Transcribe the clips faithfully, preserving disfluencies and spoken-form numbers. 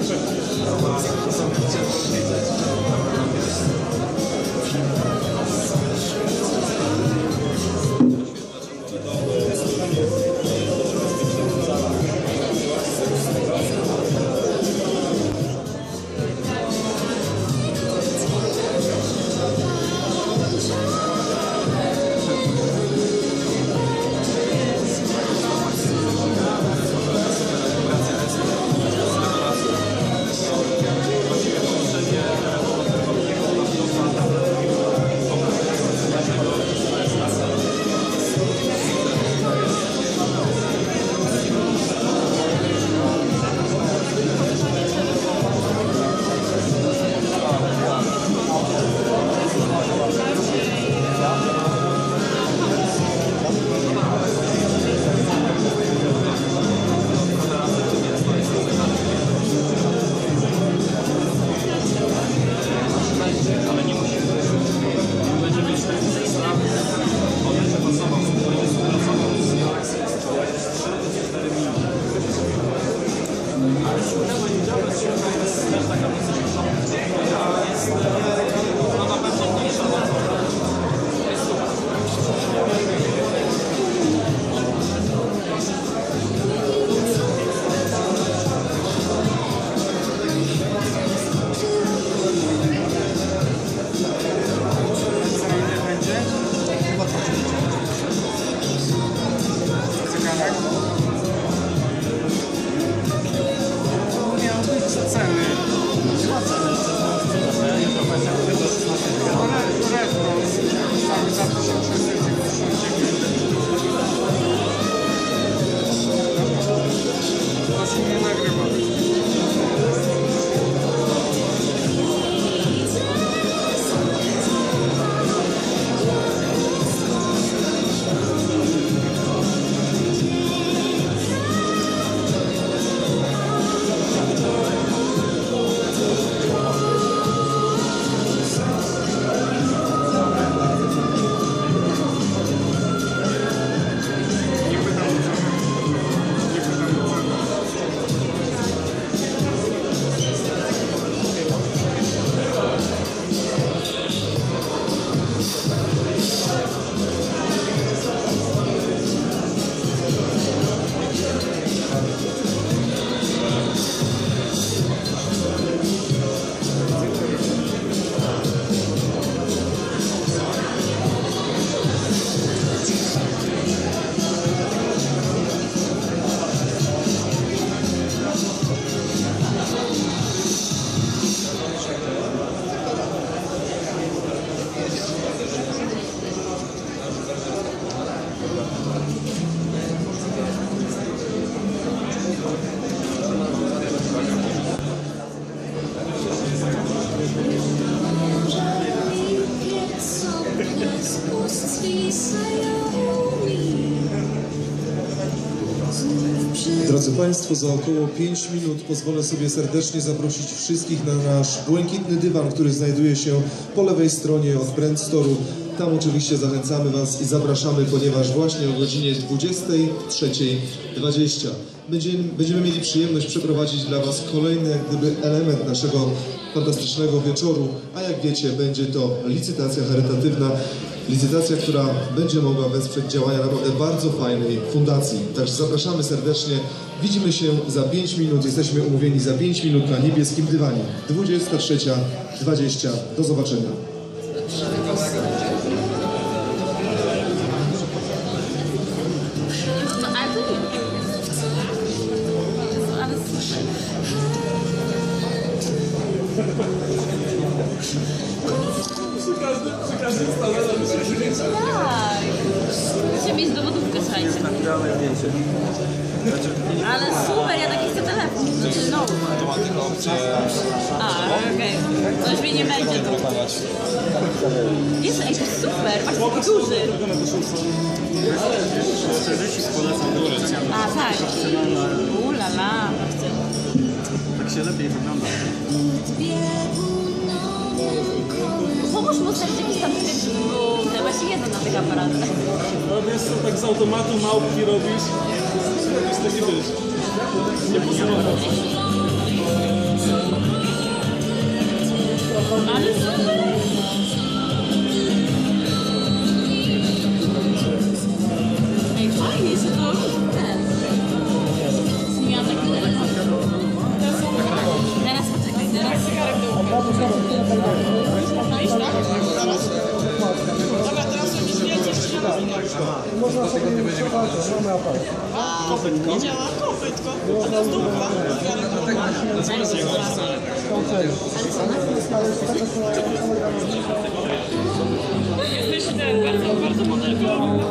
Drodzy Państwo, za około pięć minut pozwolę sobie serdecznie zaprosić wszystkich na nasz błękitny dywan, który znajduje się po lewej stronie od Brand Store'u. Tam oczywiście zachęcamy Was i zapraszamy, ponieważ właśnie o godzinie dwudziestej trzeciej dwadzieścia będziemy, będziemy mieli przyjemność przeprowadzić dla Was kolejny jak gdyby element naszego fantastycznego wieczoru, a jak wiecie, będzie to licytacja charytatywna. Licytacja, która będzie mogła wesprzeć działania naprawdę bardzo fajnej fundacji. Także zapraszamy serdecznie. Widzimy się za pięć minut. Jesteśmy umówieni za pięć minut na niebieskim dywanie. dwudziesta trzecia dwadzieścia. Do zobaczenia. Przy każdym, przy każdym stole tak. Chcę mieć dowodówkę, słuchajcie. Ale super, ja taki chcę telefon. Znaczy, no. to ma tylko opcję. A, okej. Okay. Coś mi nie będzie tu. Jest, ej, to jest super, masz taki duży. A, tak. Ulala. Tak się lepiej wygląda. Pomóż mu stać jakiś tam typ, żeby był chyba się jeden na tych aparatach. No wiesz co, tak z automatu małpki robisz, robisz taki wiesz. Nie posunować. Ale super! Ej, fajnie się to ten. Zmiana telefonu. Teraz poczekaj, teraz. Można iść, tak? Dobra, teraz jakieś wielkie Można sobie używać, mamy aparat. kopytko. Nie działa kopytko. A to z dupla. Jesteś ten, bardzo, bardzo modelką.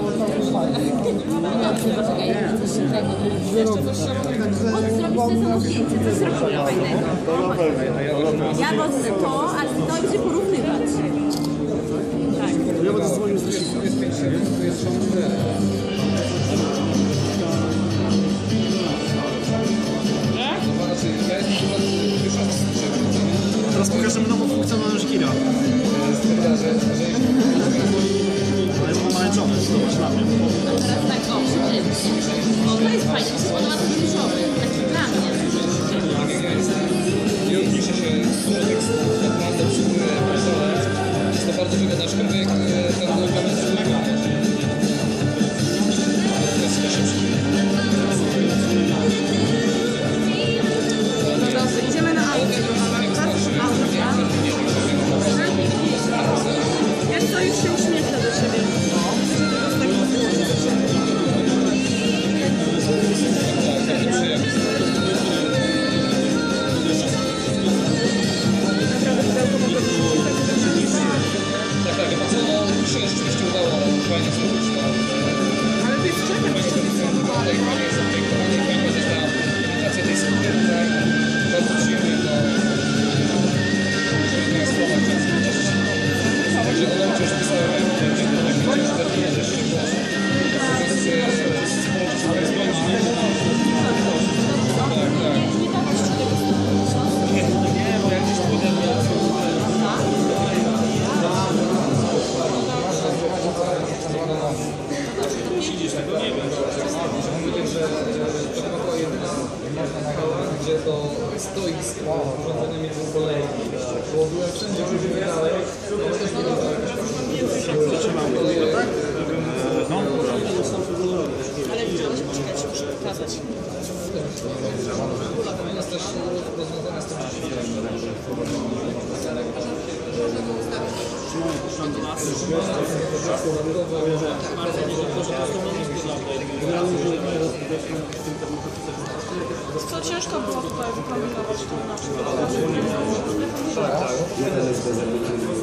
Zrobić sobie samo zdjęcie, coś zrobić fajnego. Ja mocno to, ale to będzie porównywać. Tak. Ja będę dzwonił z Rysikiem. Teraz pokażemy nową funkcjonalność gira. Ale jest pomarańczowy, zobacz na mnie. A teraz tak, o, o, to jest fajne, mi się podoba ten różowy, taki dla mnie. I odpisze się tekst naprawdę przyjmuje pistolet. Jest to bardzo wygodne, aczkolwiek ten ulubiony jest wygodny. Jest to szybszy. Dobra, idziemy na aukcję, kochana. Jak to już się uśmiechna do siebie. Taki przyjemny. Tak, tak, a co no, mi się rzeczywiście udało fajnie zrobić to. Ale to jest czekam, Fajnie zrobić to, tutaj fajnie jest zaprojektowanie, fajnie jest ta imitacja tej skóry, tak, bardzo przyjemnie to trudno spróbować często też. Także ona mi już pisała, będzie to takie cztery też się było. Natomiast z społeczeństwa jest błędnie. Tak, tak. Nie, bo jak gdzieś pójdę, Gdzie to stoisko urządzone między kolei. Bo byłem wszędzie, gdzie wygrałem. no, ale widziałeś, poczekaj, muszę pokazać. Jest też rozwiązane z tym, Co ciężko było tutaj wykombinować to na przykład. Jeden jest bez